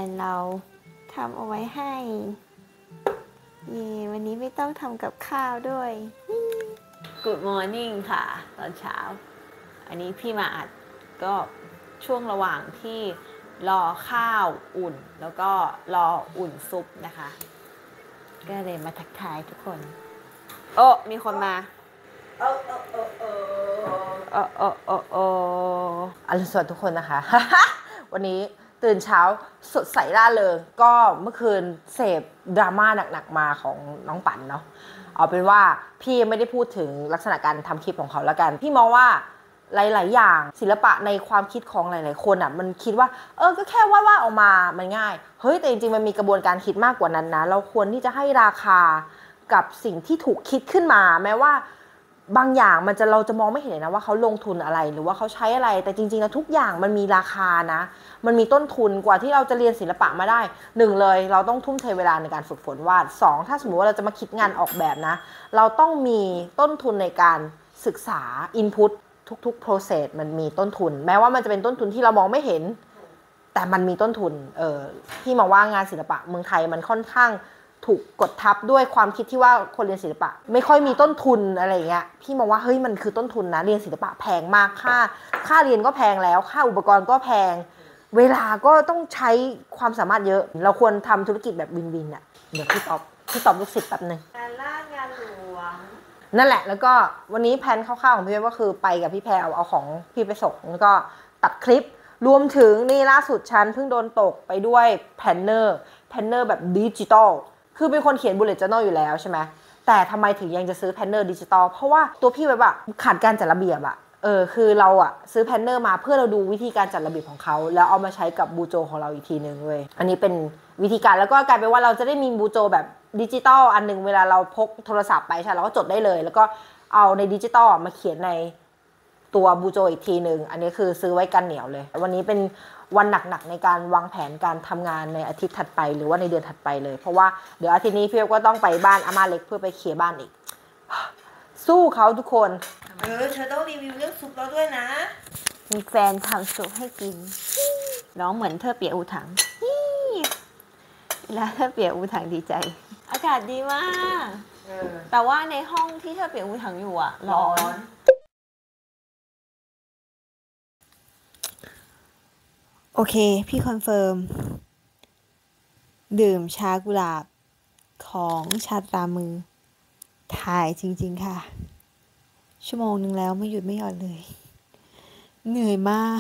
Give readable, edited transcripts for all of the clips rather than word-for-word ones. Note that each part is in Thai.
นเราทำเอาไว้ให้เย่วันนี้ไม่ต้องทำกับข้าวด้วย Good morning ค่ะ ตอนเช้าอันนี้พี่มาอัดก็ช่วงระหว่างที่รอข้าวอุ่นแล้วก็รออุ่นซุปนะคะก็เลยมาทักทายทุกคนโอ้มีคนมาอรุณสวัสดิ์ทุกคนนะคะ วันนี้ตื่นเช้าสดใสร่าเริงก็เมื่อคืนเสพดราม่าหนักๆมาของน้องปั่นเนาะเอาเป็นว่าพี่ไม่ได้พูดถึงลักษณะการทำคลิปของเขาแล้วกันพี่มองว่าหลายๆอย่างศิลปะในความคิดของหลายๆคนอ่ะมันคิดว่าก็แค่วาดออกมามันง่ายเฮ้ยแต่จริงๆมันมีกระบวนการคิดมากกว่านั้นนะเราควรที่จะให้ราคากับสิ่งที่ถูกคิดขึ้นมาแม้ว่าบางอย่างเราจะมองไม่เห็นเลยนะว่าเขาลงทุนอะไรหรือว่าเขาใช้อะไรแต่จริงๆแล้วทุกอย่างมันมีราคานะมันมีต้นทุนกว่าที่เราจะเรียนศิลปะมาได้1เลยเราต้องทุ่มเทเวลาในการฝึกฝนวาด2ถ้าสมมติว่าเราจะมาคิดงานออกแบบนะเราต้องมีต้นทุนในการศึกษา input ทุกๆ process มันมีต้นทุนแม้ว่ามันจะเป็นต้นทุนที่เรามองไม่เห็นแต่มันมีต้นทุนพี่มองว่างานศิลปะเมืองไทยมันค่อนข้างถูกกดทับด้วยความคิดที่ว่าคนเรียนศิลปะไม่ค่อยมีต้นทุนอะไรเงี้ยพี่มองว่าเฮ้ยมันคือต้นทุนนะเรียนศิลปะแพงมากค่าเรียนก็แพงแล้วค่าอุปกรณ์ก็แพงเวลาก็ต้องใช้ความสามารถเยอะเราควรทำธุรกิจแบบวินอ่ะเดี๋ยวพี่ตอบลูกศิษย์แป๊บนึงงานล่างานหลวงนั่นแหละแล้วก็วันนี้แผนคร่าวๆของพี่ก็คือไปกับพี่แพรเอาของพี่ไปส่งแล้วก็ตัดคลิปรวมถึงนี่ล่าสุดฉันเพิ่งโดนตกไปด้วยแพนเนอร์แบบดิจิตอลคือเป็นคนเขียน bullet journal อยู่แล้วใช่ไหมแต่ทำไมถึงยังจะซื้อแพนเนอร์ดิจิตอลเพราะว่าตัวพี่แบบขาดการจัดระเบียบคือเราซื้อแพนเนอร์มาเพื่อเราดูวิธีการจัดระเบียบของเขาแล้วเอามาใช้กับบูโจของเราอีกทีนึงเลยอันนี้เป็นวิธีการแล้วก็กลายเป็นว่าเราจะได้มีบูโจแบบดิจิตอลอันนึงเวลาเราพกโทรศัพท์ไปใช่เราก็จดได้เลยแล้วก็เอาในดิจิตอลมาเขียนในตัวบูโจอีกทีนึงอันนี้คือซื้อไว้กันเหนียวเลยวันนี้เป็นวันหนักๆในการวางแผนการทำงานในอาทิตย์ถัดไปหรือว่าในเดือนถัดไปเลยเพราะว่าเดี๋ยวอาทิตย์นี้พี่ก็ต้องไปบ้านอาม่าเล็กเพื่อไปเคลียร์บ้านอีกสู้เขาทุกคนเธอต้องรีวิวเรื่องซุปเราด้วยนะมีแฟนทำซุปให้กินร้องเหมือนเธอเปียอูถังแล้วเธอเปียอูถังดีใจอากาศดีมากแต่ว่าในห้องที่เธอเปียอูถังอยู่ร้อนโอเคพี่คอนเฟิร์มดื่มชากุหลาบของชาตรามือถ่ายจริงๆค่ะชั่วโมงนึงแล้วไม่หยุดไม่หย่อนเลยเหนื่อยมาก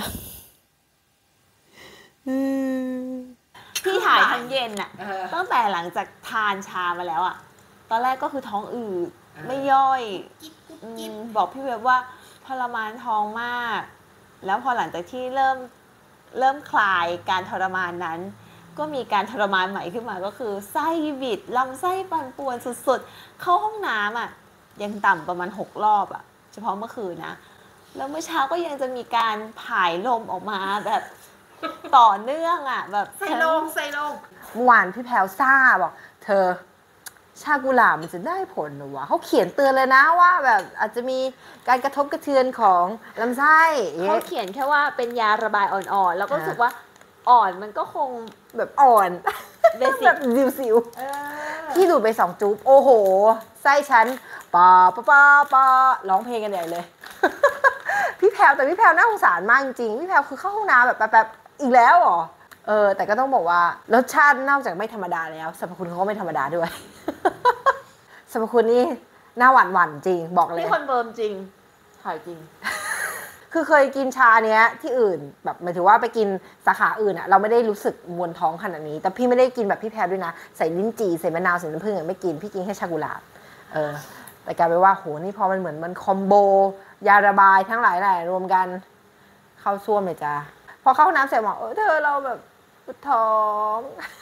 พี่ถ่ายทั้งเย็นตั้งแต่หลังจากทานชามาแล้วตอนแรกก็คือท้องอืดไม่ย่อยบอกพี่เว็บว่าทรมานท้องมากแล้วพอหลังจากที่เริ่มคลายการทรมานนั้นก็มีการทรมานใหม่ขึ้นมาก็คือไส้บิดลำไส้ปั่นป่วนสุดๆเข้าห้องน้ำยังต่ำประมาณ6 รอบเฉพาะเมื่อคืนนะแล้วเมื่อเช้าก็ยังจะมีการผายลมออกมาแบบต่อเนื่องแบบใส่ลงเมื่อวานพี่แพรวซ่าบอกเธอชากุหลาบมันจะได้ผลหรือวะเขาเขียนเตือนเลยนะว่าแบบอาจจะมีการกระทบกระเทือนของลำไส้เขาเขียนแค่ว่าเป็นยาระบายอ่อนๆแล้วก็รู้สึกว่าอ่อนมันก็คงแบบอ่อนแบบสิวพี่ดูดไป2 จุ๊บโอ้โหไส้ฉันปาร้องเพลงกันใหญ่เลยพี่แพรวแต่พี่แพรวน่าสงสารมากจริงๆพี่แพรวคือเข้าห้องน้ำแบบอีกแล้วเหรอแต่ก็ต้องบอกว่ารสชาตินอกจากไม่ธรรมดาแล้วสรรพคุณเขาก็ไม่ธรรมดาด้วยสรรพคุณนี่น่าหวานจริงบอกเลยพี่คอนเฟิร์มจริงถ่ายจริงคือเคยกินชาเนี้ยที่อื่นแบบหมายถึงว่าไปกินสาขาอื่นเราไม่ได้รู้สึกมวนท้องขนาดนี้แต่พี่ไม่ได้กินแบบพี่แพรด้วยนะใส่ลิ้นจี่ใส่มะนาวใส่น้ำผึ้งไม่กินพี่กินแค่ชากุหลาบแต่กลายเป็นว่าโหนี่พอมันเหมือนมันคอมโบยาระบายทั้งหลายรวมกันเข้าซ่วมเลยจ้าพอเข้าน้ำเสร็จบอกเธอเราแบบปวดท้อง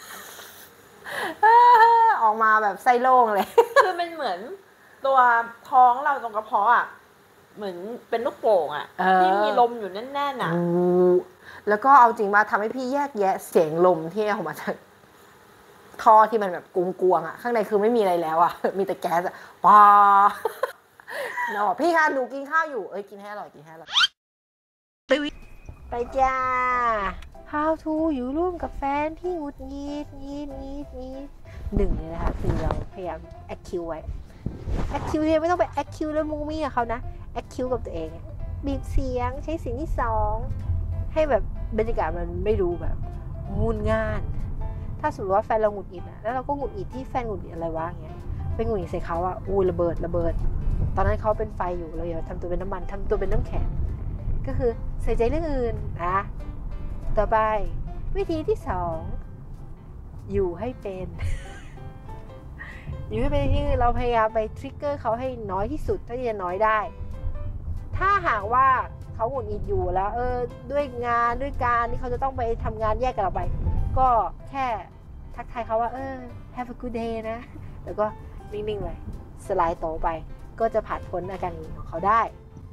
ออกมาแบบไส้โล่งเลยคือเป็นเหมือนตัวท้องเราตรงกระเพาะเหมือนเป็นลูกโป่งที่มีลมอยู่แน่นๆแล้วก็เอาจริงมาทำให้พี่แยกแยะเสียงลมที่ออกมาจากท่อที่มันแบบกวงข้างในคือไม่มีอะไรแล้วมีแต่แก๊สป้าเนาะพี่คะหนูกินข้าวอยู่กินให้อร่อยไปจ้า how to อยู่ร่วมกับแฟนที่หงุดหงิดหนึ่งเลยนะคะคือเราพยายาม acute ไว้ acute เนี่ยไม่ต้องไป acute แล้วมูมี่กับเขานะ acute กับตัวเองบีบเสียงใช้เสียงที่สองให้แบบบรรยากาศมันไม่รู้แบบงุนง่านถ้าสมมติว่าแฟนเราหงุดหงิดนะแล้วเราก็หงุดหงิดที่แฟนหงุดหงิดอะไรวะเงี้ยไปหงุดหงิดใส่เขาอ่ะอุ้ยระเบิดตอนนั้นเขาเป็นไฟอยู่เราอย่าทำตัวเป็นน้ำมันทำตัวเป็นน้ำแข็งก็คือใส่ใจเรื่องอื่นนะต่อไปวิธีที่สองอยู่ให้เป็น อยู่ให้เป็นที่เราพยายามไปทริกเกอร์เขาให้น้อยที่สุดเท่าที่จะน้อยได้ถ้าหากว่าเขาหงุดหงิดอยู่แล้วด้วยงานด้วยการที่เขาจะต้องไปทำงานแยกกับเราไปก็แค่ทักทายเขาว่าhave a good day นะแล้วก็นิ่งๆไปสไลด์โตไปก็จะผ่านพ้นอาการหงุดหงิดของเขาได้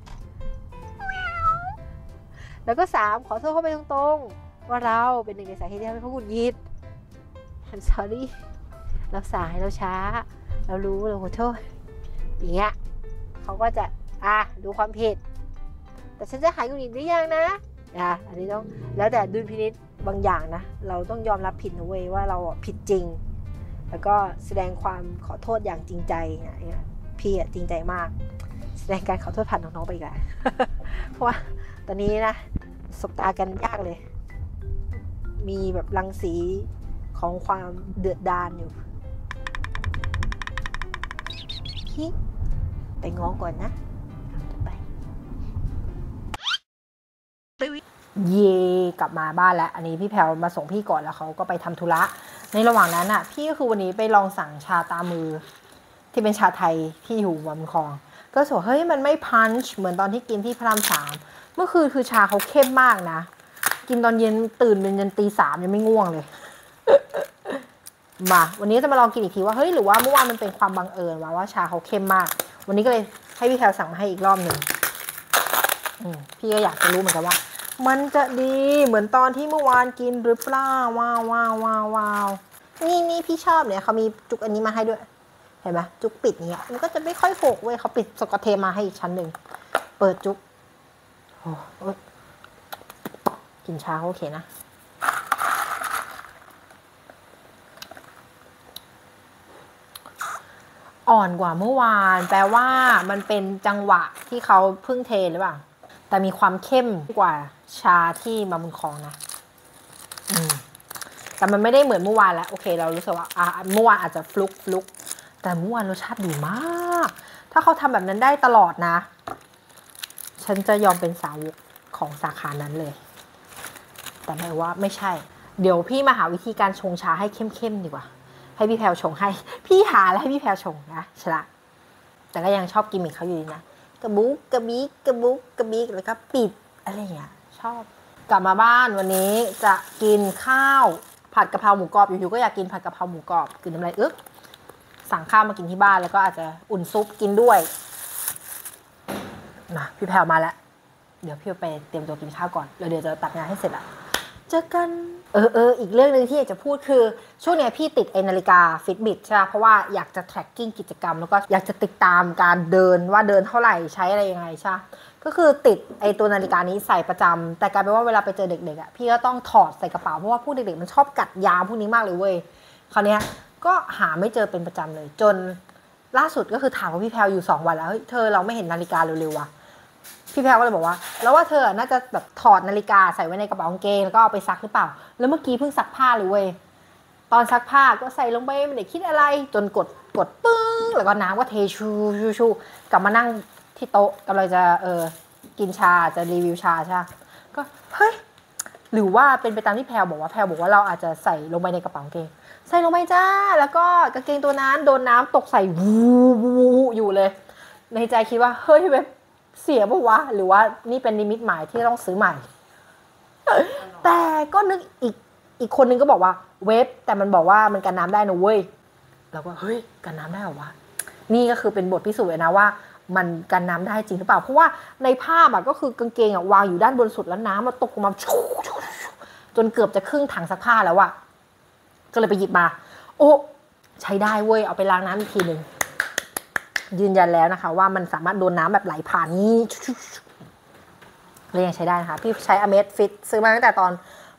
แล้วก็3ขอโทษเขาไปตรงๆว่าเราเป็นหนึ่งในสาเหตุที่ทำให้เขาหงุดหงิด I'm sorry เราสายเราช้าเรารู้เราขอโทษอย่างเงี้ยเขาก็จะดูความผิดแต่ฉันจะหายหงุดหงิดหรือยังนะอันนี้ต้องแล้วแต่ดุลพินิจบางอย่างนะเราต้องยอมรับผิดนะเว้ยว่าเราผิดจริงแล้วก็แสดงความขอโทษอย่างจริงใจเนี่ยพี่จริงใจมากแสดงการขอโทษผ่านน้องๆไปอีกแล้ว เพราะว่าตอนนี้นะสบตากันยากเลยมีแบบรังสีของความเดือดดาลอยู่พี่ไปง้อก่อนนะไปเย่กลับมาบ้านแล้วอันนี้พี่แพรวมาส่งพี่ก่อนแล้วเขาก็ไปทำธุระในระหว่างนั้นพี่ก็คือวันนี้ไปลองสั่งชาตามือที่เป็นชาไทยที่อยู่บนคลองก็รู้สึกเฮ้ยมันไม่พันช์เหมือนตอนที่กินที่พระราม3เมื่อคืนคือชาเขาเข้มมากนะกินตอนเย็นตื่นเป็นยันตี 3ยังไม่ง่วงเลย มาวันนี้จะมาลองกินอีกทีว่าเฮ้ยหรือว่าเมื่อวานมันเป็นความบังเอิญว่าชาเขาเข้มมากวันนี้ก็เลยให้พี่แพรวสั่งมาให้อีกรอบหนึ่งพี่ก็อยากจะรู้เหมือนกันว่ามันจะดีเหมือนตอนที่เมื่อวานกินหรือเปล่าว้าวนี่พี่ชอบเนี่ยเขามีจุกอันนี้มาให้ด้วยเห็นไหมจุกปิดเนี่ยมันก็จะไม่ค่อยหกเว้ยเขาปิดสกอตเทปมาให้อีกชั้นหนึ่งเปิดจุกกินชาโอเคนะอ่อนกว่าเมื่อวานแปลว่ามันเป็นจังหวะที่เขาเพิ่งเทหรือเปล่าแต่มีความเข้มกว่าชาที่มาบุญครองนะแต่มันไม่ได้เหมือนเมื่อวานแล้วโอเคเรารู้สึกว่าเมื่อวานอาจจะฟลุกแต่เมื่อวานรสชาติดีมากถ้าเขาทำแบบนั้นได้ตลอดนะฉันจะยอมเป็นสาวกของสาขานั้นเลยแต่หมายว่าไม่ใช่เดี๋ยวพี่มาหาวิธีการชงชาให้เข้มดีกว่าให้พี่แพรวชงให้พี่หาแล้วให้พี่แพรวชงนะฉลาดแต่ก็ยังชอบกิมมิคเขาอยู่ดีนะกระบุกกระบิกแล้วก็ปิดอะไรอย่างเงี้ยชอบกลับมาบ้านวันนี้จะกินข้าวผัดกะเพราหมูกรอบอยู่ๆก็อยากกินผัดกะเพราหมูกรอบกินน้ำลายสั่งข้าวมากินที่บ้านแล้วก็อาจจะอุ่นซุปกินด้วยนะพี่แพรวมาแล้วเดี๋ยวพี่ไปเตรียมตัวกินข้าวก่อนแล้วเดี๋ยวจะตัดงานให้เสร็จละเจอกันอีกเรื่องนึงที่อยากจะพูดคือช่วงนี้พี่ติดนาฬิกา Fitbit ใช่ไหมเพราะว่าอยากจะ tracking กิจกรรมแล้วก็อยากจะติดตามการเดินว่าเดินเท่าไหร่ใช้อะไรยังไงใช่ก็คือติดตัวนาฬิกานี้ใส่ประจำแต่กลายเป็นว่าเวลาไปเจอเด็กๆพี่ก็ต้องถอดใส่กระเป๋าเพราะว่าพวกเด็กๆมันชอบกัดยามพวกนี้มากเลยเว้ยคราวนี้ก็หาไม่เจอเป็นประจำเลยจนล่าสุดก็คือถามว่าพี่แพรวอยู่2 วันแล้วเฮ้ยเธอเราไม่เห็นนาฬิกาเร็วๆว่ะพี่แพรวก็เลยบอกว่าแล้วว่าเธอน่าจะแบบถอดนาฬิกาใส่ไว้ในกระเป๋ากางเกงแล้วก็เอาไปซักหรือเปล่าแล้วเมื่อกี้เพิ่งซักผ้าเลยเว้ยตอนซักผ้าก็ใส่ลงไปไม่ได้คิดอะไรจนกดปึ้งแล้วก็น้ำก็เทชูกลับมานั่งที่โต๊ะกำลังจะกินชาจะรีวิวชาใช่ก็เฮ้ยหรือว่าเป็นไปตามที่แพรวบอกว่าเราอาจจะใส่ลงไปในกระเป๋ากางเกงใส่ลงไปจ้าแล้วก็กางเกงตัวนั้นโดนน้ำตกใส่วูอยู่เลยในใจคิดว่าเฮ้ยแบบเสียป่ะวะหรือว่านี่เป็นนิมิตหมายที่ต้องซื้อใหม่แต่ก็นึกอีกคนนึงก็บอกว่าเว็บแต่มันบอกว่ามันกันน้ำได้นะเว้ยเราก็เฮ้ยกันน้ำได้เหรอวะนี่ก็คือเป็นบทพิสูจน์เลยนะว่ามันกันน้ำได้จริงหรือเปล่าเพราะว่าในภาพก็คือกางเกงวางอยู่ด้านบนสุดแล้วน้ำมันตกลงมาจนเกือบจะครึ่งถังซักผ้าแล้วก็เลยไปหยิบมาโอ้ใช้ได้เว้ยเอาไปล้างน้ำอีกทีนึงยืนยันแล้วนะคะว่ามันสามารถโดนน้ำแบบไหลผ่านนี้เลยยังใช้ได้นะคะพี่ใช้ Amazfit ซื้อมาตั้งแต่ตอน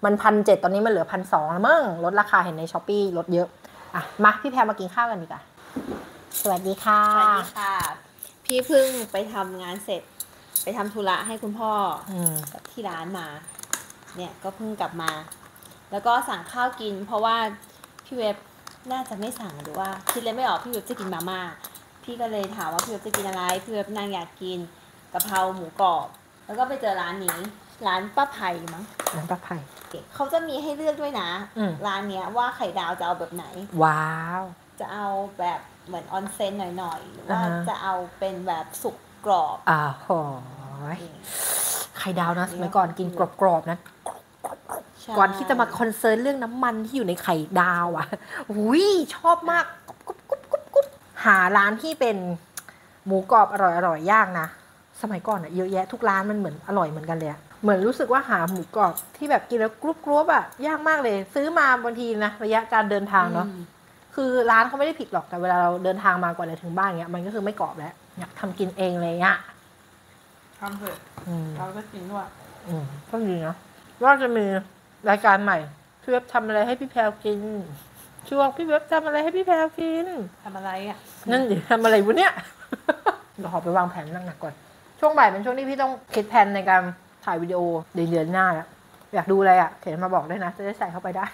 มัน1,700ตอนนี้มันเหลือ1,200แล้วมั้งลดราคาเห็นใน Shopee ลดเยอะอ่ะมาพี่แพรมากินข้าวกันดีกว่าสวัสดีค่ะสวัสดีค่ะพี่เพิ่งไปทำงานเสร็จไปทำธุระให้คุณพ่อที่ร้านมาเนี่ยก็เพิ่งกลับมาแล้วก็สั่งข้าวกินเพราะว่าพี่เว็บน่าจะไม่สั่งหรือว่าคิดเลยไม่ออกพี่เว็บจะกินมาม่าพี่ก็เลยถามว่าพี่เว็บจะกินอะไรพี่เว็บนางอยากกินกะเพราหมูกรอบแล้วก็ไปเจอร้านนี้ร้านป้าไผ่มั้งร้านป้าไผ่เขาจะมีให้เลือกด้วยนะร้านเนี้ยว่าไข่ดาวจะเอาแบบไหนว้าวจะเอาแบบเหมือนออนเซ็นหน่อยๆหรือว่าจะเอาเป็นแบบสุกกรอบโหไข่ดาวนะสมัยก่อนกินกรอบๆนะก่อนที่จะมาคอนเซิร์นเรื่องน้ำมันที่อยู่ในไข่ดาวอ่ะอุ้ยชอบมากกุ๊บหาร้านที่เป็นหมูกรอบอร่อยย่างนะสมัยก่อนอะเยอะแยะทุกร้านมันเหมือนอร่อยเหมือนกันเลยเหมือนรู้สึกว่าหาหมูกรอบที่แบบกินแล้วกรุบอะยากมากเลยซื้อมาบางทีนะระยะการเดินทางเนาะคือร้านเขาไม่ได้ผิดหรอกแต่เวลาเราเดินทางมากว่าจะถึงบ้านเงี้ยมันก็คือไม่กรอบแล้วอยากทำกินเองเลยอะทำเถอะเราก็กินด้วยก็ดีนะว่าจะมีรายการใหม่พี่เว็บทำอะไรให้พี่แพรกินช่วงพี่เว็บทำอะไรให้พี่แพรกินทำอะไรอ่ะนั่นดิทำอะไรวะเนี่ยเดี๋ยวขอไปวางแผนหนักๆก่อนช่วงบ่ายเป็นช่วงที่พี่ต้องคิดแผนในการถ่ายวิดีโอเดือนหน้าแล้วอยากดูอะไรอ่ะเขียนมาบอกได้นะจะได้ใส่เข้าไปได้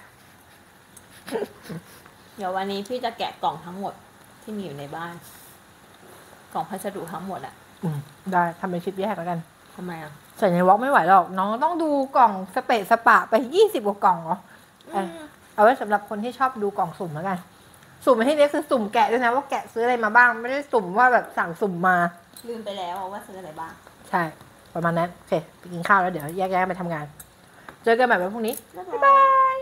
เดี๋ยววันนี้พี่จะแกะกล่องทั้งหมดที่มีอยู่ในบ้านกล่องพัสดุทั้งหมดอ่ะได้ทำเป็นคลิปแยกแล้วกันทำไมอ่ะใส่ในวอล์กไม่ไหวหรอกน้องต้องดูกล่องสเปะสปะไป20 กว่ากล่องเหรอเอาไว้สำหรับคนที่ชอบดูกล่องสุ่มแล้วกันสุ่มในที่นี้คือสุ่มแกะด้วยนะว่าแกะซื้ออะไรมาบ้างไม่ได้สุ่มว่าแบบสั่งสุ่มมาลืมไปแล้วว่าซื้ออะไรบ้างใช่ประมาณนั้นโอเคไปกินข้าวแล้วเดี๋ยวแยกย้ายไปทำงานเจอกันใหม่วันพรุ่งนี้บ๊ายบาย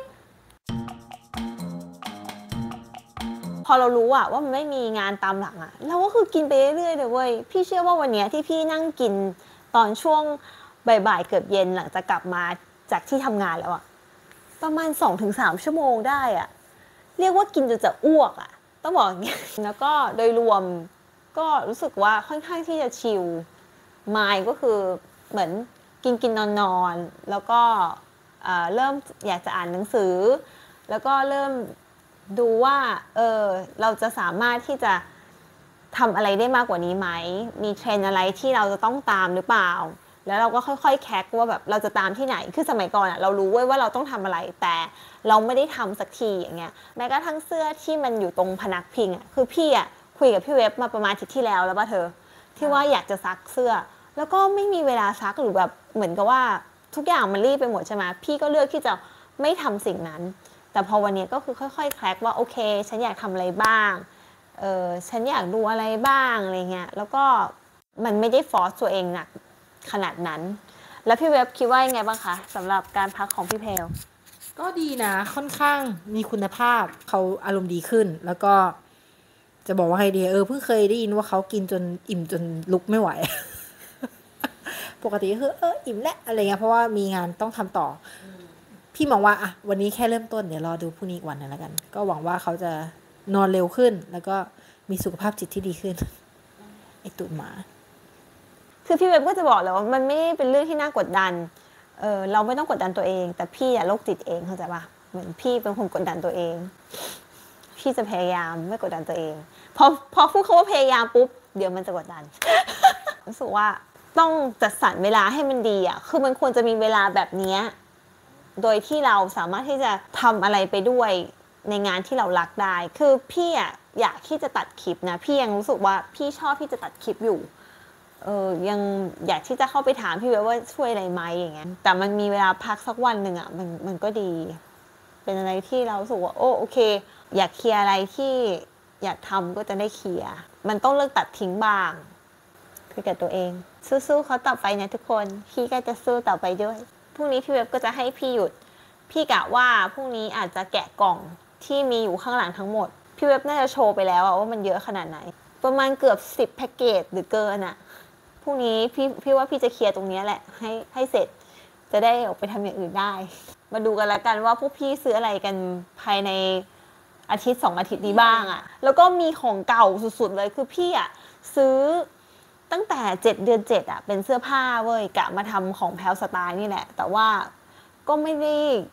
พอเรารู้อะว่ามันไม่มีงานตามหลังอะเราก็คือกินไปเรื่อยๆเลยเว้ยพี่เชื่อว่าวันนี้ที่พี่นั่งกินตอนช่วงบ่ายๆเกือบเย็นหลังจากกลับมาจากที่ทำงานแล้วอะประมาณ 2-3 ชั่วโมงได้อะเรียกว่ากินจนจะอ้วกอะต้องบอกอย่างนี้แล้วก็โดยรวมก็รู้สึกว่าค่อนข้างที่จะชิลมายก็คือเหมือนกินนอนแล้วก็เริ่มอยากจะอ่านหนังสือแล้วก็เริ่มดูว่าเราจะสามารถที่จะทำอะไรได้มากกว่านี้ไหมมีเทรนด์อะไรที่เราจะต้องตามหรือเปล่าแล้วเราก็ค่อยๆแคกว่าแบบเราจะตามที่ไหนคือสมัยก่อนอะเรารู้ไว้ว่าเราต้องทำอะไรแต่เราไม่ได้ทำสักทีอย่างเงี้ยแม้กระทั่งเสื้อที่มันอยู่ตรงพนักพิงอะคือพี่อะคุยกับพี่เว็บมาประมาณอาทิตย์ที่แล้วป่ะเธอที่ว่าอยากจะซักเสื้อแล้วก็ไม่มีเวลาซักหรือแบบเหมือนกับว่าทุกอย่างมันรีบไปหมดใช่ไหมพี่ก็เลือกที่จะไม่ทำสิ่งนั้นแต่พอวันนี้ก็คือค่อยๆแคร็กว่าโอเคฉันอยากทำอะไรบ้างฉันอยากดูอะไรบ้างอะไรเงี้ยแล้วก็มันไม่ได้ฟอร์สตัวเองหนักขนาดนั้นแล้วพี่เว็บคิดว่ายังไงบ้างคะสำหรับการพักของพี่เพลก็ดีนะค่อนข้างมีคุณภาพเขาอารมณ์ดีขึ้นแล้วก็จะบอกว่าไงดีเพิ่งเคยได้ยินว่าเขากินจนอิ่มจนลุกไม่ไหว ปกติคืออิ่มแล้วอะไรเงี้ยเพราะว่ามีงานต้องทำต่อพี่มองว่าอ่ะวันนี้แค่เริ่มต้นเดี๋ยวรอดูพรุ่งนี้อีกวันนึงแล้วกันก็หวังว่าเขาจะนอนเร็วขึ้นแล้วก็มีสุขภาพจิตที่ดีขึ้นไอตุ่มหมาคือพี่เว็บก็จะบอกเลยว่ามันไม่เป็นเรื่องที่น่ากดดันเราไม่ต้องกดดันตัวเองแต่พี่อะโรคจิตเองเข้าใจปะเหมือนพี่เป็นคนกดดันตัวเองพี่จะพยายามไม่กดดันตัวเองพอพูดคำว่าพยายามปุ๊บเดี๋ยวมันจะกดดัน รู้สึกว่าต้องจัดสรรเวลาให้มันดีอะคือมันควรจะมีเวลาแบบนี้โดยที่เราสามารถที่จะทำอะไรไปด้วยในงานที่เรารักได้คือพี่อะอยากที่จะตัดคลิปนะพี่ยังรู้สึกว่าพี่ชอบที่จะตัดคลิปอยู่ยังอยากที่จะเข้าไปถามพี่เว็บว่าช่วยอะไรไหมอย่างเงี้ยแต่มันมีเวลาพักสักวันหนึ่งอะมันก็ดีเป็นอะไรที่เรารู้สึกว่าโอเคอยากเคลียร์อะไรที่อยากทำก็จะได้เคลียร์มันต้องเลิกตัดทิ้งบ้างคือกับตัวเองสู้ๆเขาต่อไปนะทุกคนพี่ก็จะสู้ต่อไปด้วยพรุ่งนี้พี่เว็บก็จะให้พี่หยุดพี่กะว่าพรุ่งนี้อาจจะแกะกล่องที่มีอยู่ข้างหลังทั้งหมดพี่เว็บน่าจะโชว์ไปแล้วว่ามันเยอะขนาดไหนประมาณเกือบ10แพ็กเกจหรือเกินอะพรุ่งนี้พี่ว่าพี่จะเคลียร์ตรงนี้แหละให้เสร็จจะได้ออกไปทำอย่างอื่นได้มาดูกันแล้วกันว่าพวกพี่ซื้ออะไรกันภายในอาทิตย์2 อาทิตย์นี้บ้างอะแล้วก็มีของเก่าสุดๆเลยคือพี่อะซื้อตั้งแต่7 เดือน 7อะเป็นเสื้อผ้าเว้ยกะมาทำของแพลวสไตล์นี่แหละแต่ว่าก็ไม่ได้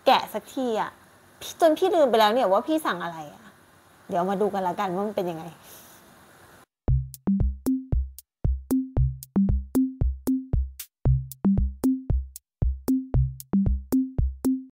แกะสักทีอ่ะจนพี่ลืมไปแล้วเนี่ยว่าพี่สั่งอะไรอ่ะเดี๋ยวมาดูกันละกันว่ามันเป็นยังไง